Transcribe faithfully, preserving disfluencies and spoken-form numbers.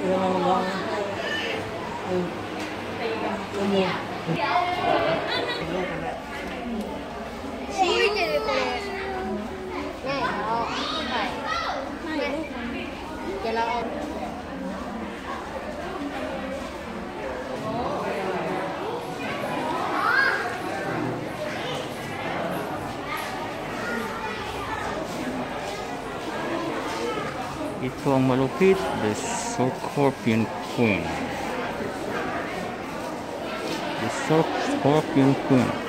naman mag-ang. Ano? 시위제를 보내. 네, 어, 네. 네. 연락. Ito ang malupit, the Scorpion Queen. The Scorpion Queen.